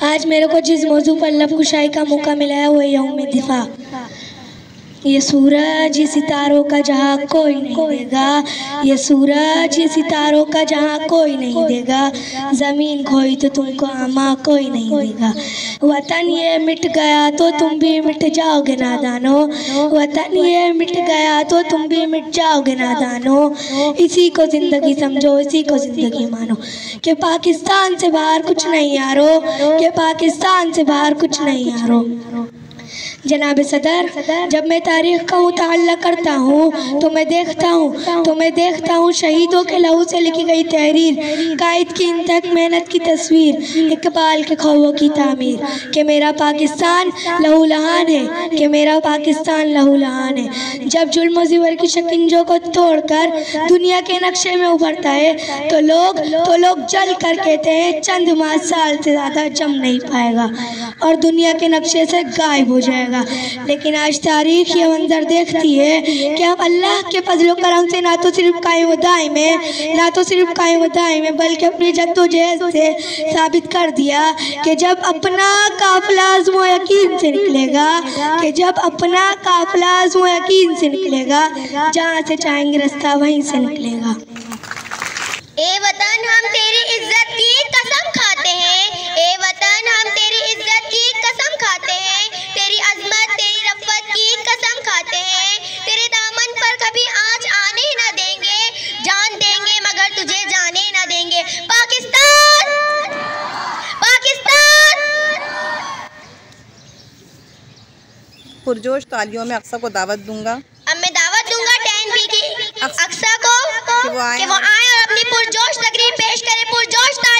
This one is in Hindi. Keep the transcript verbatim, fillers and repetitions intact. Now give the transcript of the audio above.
आज मेरे को जिस मौजू पर लब कुशाई का मौका मिला है वो यौम दिफा। ये सूरज ये सितारों का जहाँ कोई नहीं देगा, ये सूरज ये सितारों का जहाँ कोई नहीं देगा, ज़मीन खोई तो तुमको आमा कोई नहीं देगा। वतन ये मिट गया तो तुम भी मिट जाओगे नादानो, वतन ये मिट गया तो तुम भी मिट जाओगे नादानो। इसी को ज़िंदगी समझो, इसी को ज़िंदगी मानो, कि पाकिस्तान से बाहर कुछ नहीं यारो, कि पाकिस्तान से बाहर कुछ नहीं यारो। जनाब सदर, जब मैं तारीख़ का मुताल्ला करता हूँ तो मैं देखता हूँ तो मैं देखता हूँ शहीदों के लहू से लिखी गई तहरीर, कायद की इंतक मेहनत की तस्वीर, इकबाल के ख्वाबों की तामीर, कि मेरा पाकिस्तान लहू लहान है, कि मेरा पाकिस्तान लहू लहान है। जब जुल्म ज़िवर की शिकंजों को तोड़कर दुनिया के नक्शे में उभरता है तो लोग तो लोग जल कर कहते हैं चंद माह साल से ज़्यादा जम नहीं पाएगा और दुनिया के नक्शे से गायब हो जाएगा। लेकिन आज तारीख ये मंजर देखती है कि हम अल्लाह के फजल करम से ना तो सिर्फ कायम दायम में ना तो सिर्फ कायम दायम में बल्कि अपनी जद्दोजहद से साबित कर दिया कि जब अपना काफिला आज़्म यकीन से निकलेगा, कि जब अपना काफिला आज़्म यकीन से निकलेगा, जहाँ से चाहेंगे रास्ता वहीं से निकलेगा। ए वतन हम तेरी इज्जत की कसम खाते हैं, ए वतन हम तेरी इज्जत की कसम खाते हैं, तेरी अजमत तेरी रफ़्फ़त की कसम खाते हैं, तेरे दामन पर कभी आँच आने न देंगे, जान देंगे मगर तुझे जाने न देंगे। पाकिस्तान पाकिस्तान। पुरजोश तालियों में अक्सा को दावत दूंगा। अब मैं दावत दूंगा टेन बी की अक्सा को कि वो आए और अपनी पुरजोश तकरीर पेश करे, पुरजोश